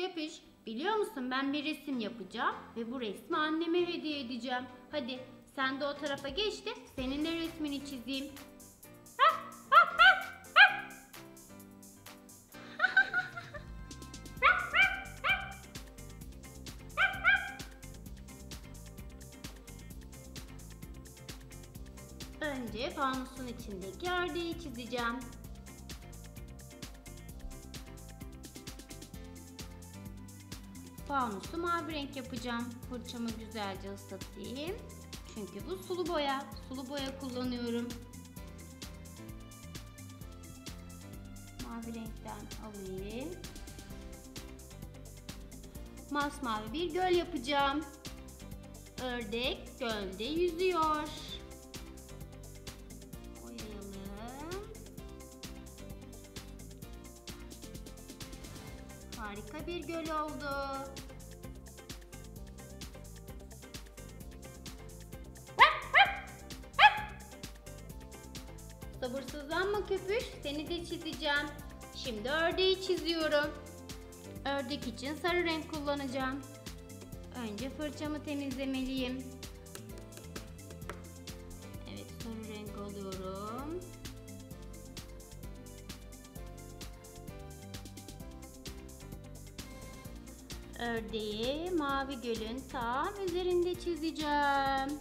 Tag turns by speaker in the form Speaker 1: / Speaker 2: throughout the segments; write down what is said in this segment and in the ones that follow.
Speaker 1: Köpüş, biliyor musun ben bir resim yapacağım ve bu resmi anneme hediye edeceğim. Hadi sen de o tarafa geç de senin de resmini çizeyim. Önce fanusun içindeki ördeği çizeceğim. Fanusu mavi renk yapacağım. Fırçamı güzelce ıslatayım. Çünkü bu sulu boya. Sulu boya kullanıyorum. Mavi renkten alayım. Masmavi bir göl yapacağım. Ördek gölde yüzüyor. Boyayalım. Harika bir göl oldu. Sabırsızlanma Köpüş, seni de çizeceğim. Şimdi ördeği çiziyorum. Ördek için sarı renk kullanacağım. Önce fırçamı temizlemeliyim. Evet, sarı renk alıyorum. Ördeği mavi gölün tam üzerinde çizeceğim.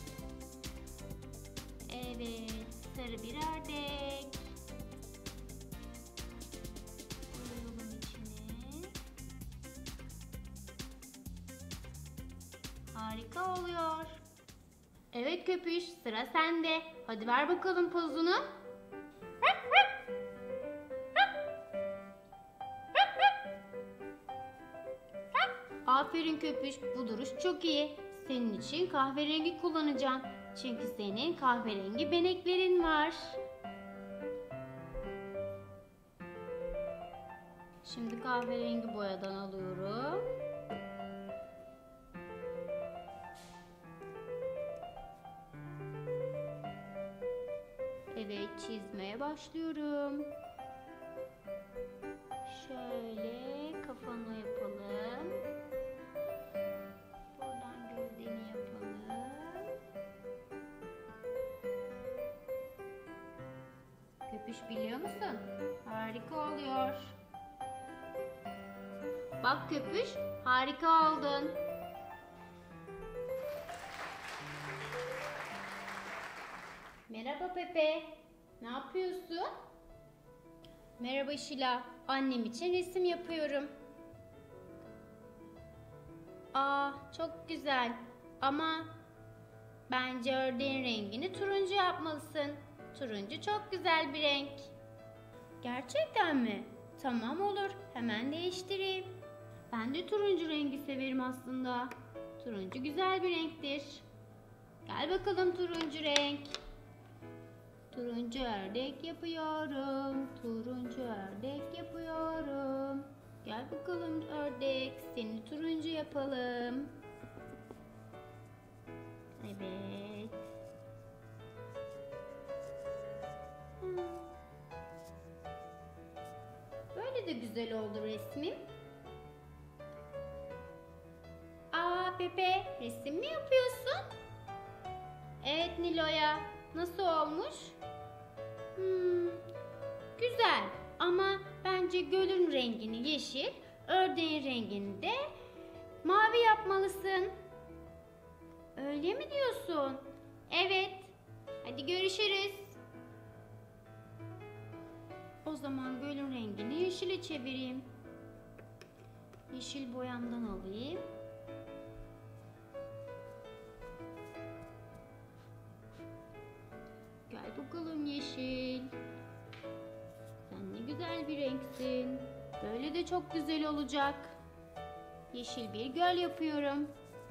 Speaker 1: Evet, sarı bir ördek. Koyalım içine. Harika oluyor. Evet Köpüş, sıra sende. Hadi ver bakalım pozunu. Aferin Köpüş, bu duruş çok iyi. Senin için kahverengi kullanacağım. Çünkü senin kahverengi beneklerin var. Şimdi kahverengi boyadan alıyorum. Evet, çizmeye başlıyorum. Şöyle kafanı yapalım. Buradan gövdeni yapalım. Köpüş, biliyor musun? Harika oluyor. Bak Köpüş, harika oldun. Merhaba Pepe. Ne yapıyorsun? Merhaba Şila. Annem için resim yapıyorum. Aa, çok güzel. Ama bence ördeğin rengini turuncu yapmalısın. Turuncu çok güzel bir renk. Gerçekten mi? Tamam, olur. Hemen değiştireyim. Ben de turuncu rengi severim aslında. Turuncu güzel bir renktir. Gel bakalım turuncu renk. Turuncu ördek yapıyorum. Turuncu ördek yapıyorum. Gel bakalım ördek. Seni turuncu yapalım. Evet. Böyle de güzel oldu resmim. Aa Pepe, resim mi yapıyorsun? Evet Nilo'ya. Nasıl olmuş? Güzel ama bence gölün rengini yeşil, ördeğin rengini de mavi yapmalısın. Öyle mi diyorsun? Evet. Hadi görüşürüz. O zaman gölün rengini yeşile çevireyim. Yeşil boyamdan alayım. Gel bakalım yeşil. Sen ne güzel bir renksin. Böyle de çok güzel olacak. Yeşil bir göl yapıyorum.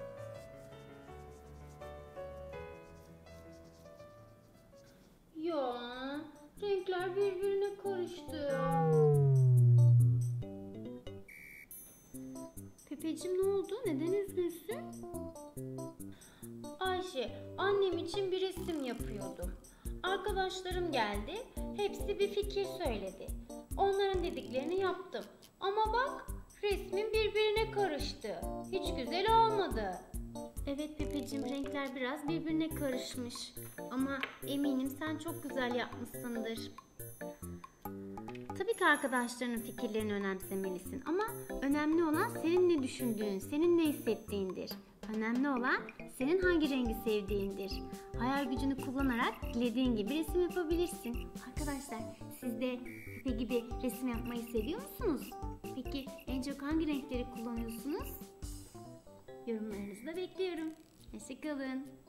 Speaker 1: Ya, renkler birbirine karıştı. Pepeciğim, ne oldu? Neden üzgünsün? Ayşe, annem için bir resim yapıyordum. Arkadaşlarım geldi, hepsi bir fikir söyledi. Onların dediklerini yaptım. Ama bak, resmin birbirine karıştı. Hiç güzel olmadı.
Speaker 2: Evet Pepeciğim, renkler biraz birbirine karışmış. Ama eminim sen çok güzel yapmışsındır. Tabii ki arkadaşlarının fikirlerini önemsemelisin ama önemli olan senin ne düşündüğün, senin ne hissettiğindir. Önemli olan senin hangi rengi sevdiğindir. Hayal gücünü kullanarak dilediğin gibi resim yapabilirsin. Arkadaşlar, siz de Pepe gibi resim yapmayı seviyor musunuz? Peki en çok hangi renkleri kullanıyorsunuz? Yorumlarınızı da bekliyorum. Hoşça kalın.